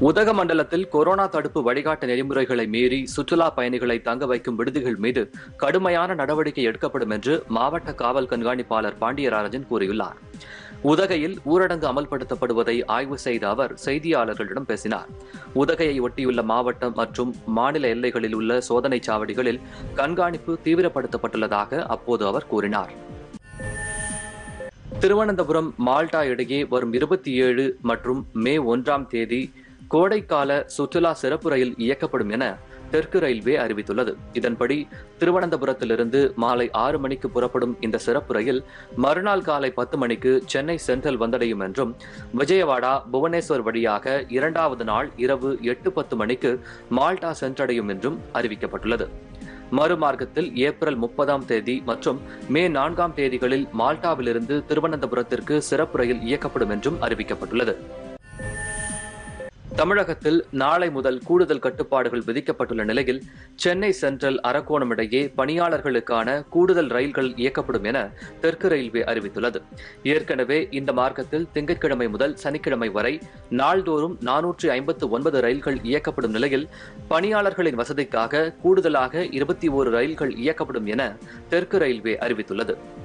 உதகமண்டலத்தில் கொரோனா தடுப்பு வழிகாட்டு நெறிமுறைகளை மீறி சுற்றுலா பயணிகளை தங்க வைக்கும் விடுதிகள் மீது கடுமையான நடவடிக்கை எடுக்கப்படும் என்று மாவட்ட காவல் கண்காணிப்பாளர் பாண்டியராஜன் கூறியுள்ளார். உதகையில் ஊரடங்கு அமல்படுத்தப்படுவதை ஆய்வு செய்த அவர் செய்தியாளர்களிடம் பேசினார். உதகையை ஒட்டியுள்ள மாவட்டம் மற்றும் மாநில எல்லைகளில் உள்ள சோதனைச் சாவடிகளில் கண்காணிப்பு தீவிரப்படுத்தப்பட்டுள்ளதாக அப்போது அவர் கூறினார். திருவனந்தபுரம் மால்டா இடையே வரும் 27 மற்றும் மே 1ஆம் தேதி கோடைக்கால சுற்றுலா சிறப்பு ரயில் இயக்கப்படும் என தெற்கு ரயில்வே அறிவித்துள்ளது. இதன்படி திருவனந்தபுரத்திலிருந்து மாலை 6 மணிக்கு புறப்படும் இந்த சிறப்பு ரயில் மறுநாள் காலை 10 மணிக்கு சென்னை சென்ட்ரல் வந்தடையும் என்றும், விஜயவாடா புவனேஸ்வர் வழியாக 2வது நாள் இரவு 8:10 மணிக்கு மால்டா சென்றடையும் என்றும் அறிவிக்கப்பட்டுள்ளது. மறுமார்க்கத்தில் ஏப்ரல் 30ஆம் தேதி மற்றும் மே 4ஆம் தேதிகளில் மால்டாவிலிருந்து திருவனந்தபுரத்திற்கு சிறப்பு ரயில் இயக்கப்படும் என்றும் அறிவிக்கப்பட்டுள்ளது. தமிழகத்தில் நாளை முதல் கூடுதல் கட்டுப்பாடுகள் விதிக்கப்பட்டுள்ள நிலையில் சென்னை சென்ட்ரல் அரக்கோணம் இடையே பணியாளர்களுக்கான கூடுதல் ரயில்கள் இயக்கப்படும் என தெற்கு ரயில்வே அறிவித்துள்ளது. ஏற்கனவே இந்த மார்க்கத்தில் திங்கட்கிழமை முதல் சனிக்கிழமை வரை நாள்தோறும் 459 ரயில்கள் இயக்கப்படும் நிலையில் பணியாளர்களின் வசதிக்காக கூடுதலாக 21 ரயில்கள் இயக்கப்படும் என தெற்கு ரயில்வே அறிவித்துள்ளது.